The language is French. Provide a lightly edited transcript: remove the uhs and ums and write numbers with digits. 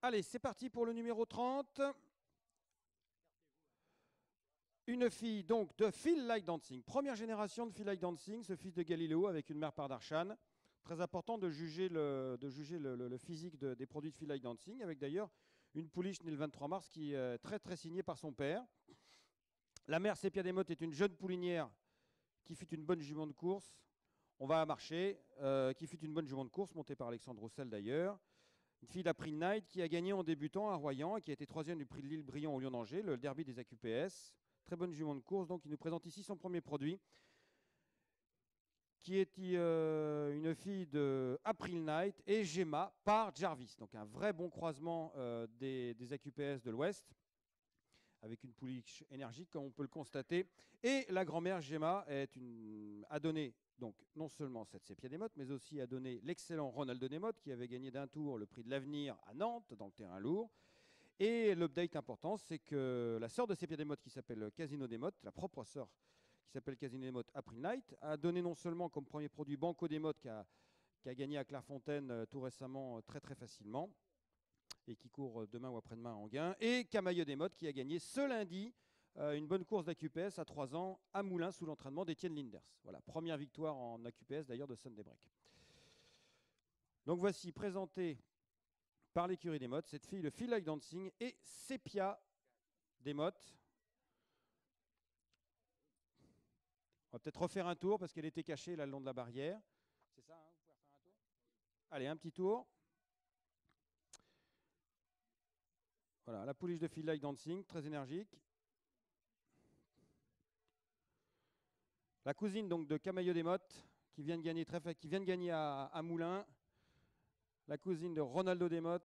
Allez, c'est parti pour le numéro 30. Une fille donc de Feel Like Dancing. Première génération de Feel Like Dancing, ce fils de Galiléo avec une mère Pardarshan. Très important de juger le physique des produits de Feel Like Dancing, avec d'ailleurs une pouliche née le 23 mars qui est très signée par son père. La mère Sépia Desmottes est une jeune poulinière qui fut une bonne jument de course. On va marcher, qui fut une bonne jument de course, montée par Alexandre Roussel d'ailleurs. Une fille d'April Night qui a gagné en débutant à Royan et qui a été troisième du prix de Lille Brillant au Lyon d'Angers, le derby des AQPS. Très bonne jument de course, donc il nous présente ici son premier produit, qui est une fille de April Night et Gemma par Jarvis. Donc un vrai bon croisement des AQPS de l'Ouest, avec une pouliche énergique, comme on peut le constater. Et la grand-mère Gemma a donné donc non seulement cette Sépia Desmottes, mais aussi a donné l'excellent Ronaldo Desmottes, qui avait gagné d'un tour le prix de l'avenir à Nantes, dans le terrain lourd. Et l'update important, c'est que la sœur de Sépia Desmottes, qui s'appelle Casino Desmottes, la propre sœur qui s'appelle Casino Desmottes April Night, a donné non seulement comme premier produit Banco Desmottes, qui a gagné à Clairefontaine tout récemment très facilement, et qui court demain ou après-demain à Enghien, et Camailleux Desmottes, qui a gagné ce lundi une bonne course d'AQPS à 3 ans à Moulins sous l'entraînement d'Étienne Linders. Voilà, première victoire en AQPS d'ailleurs de Sunday Break. Donc voici présenté par l'écurie Desmottes cette fille, le Feel Like Dancing et Sépia Desmottes. On va peut-être refaire un tour parce qu'elle était cachée là le long de la barrière. C'est ça, hein, vous pouvez refaire un tour ? Allez, un petit tour. Voilà, la pouliche de Feel Like Dancing, très énergique. La cousine donc de Camailleux Desmottes, qui vient de gagner à Moulins. La cousine de Ronaldo Desmottes,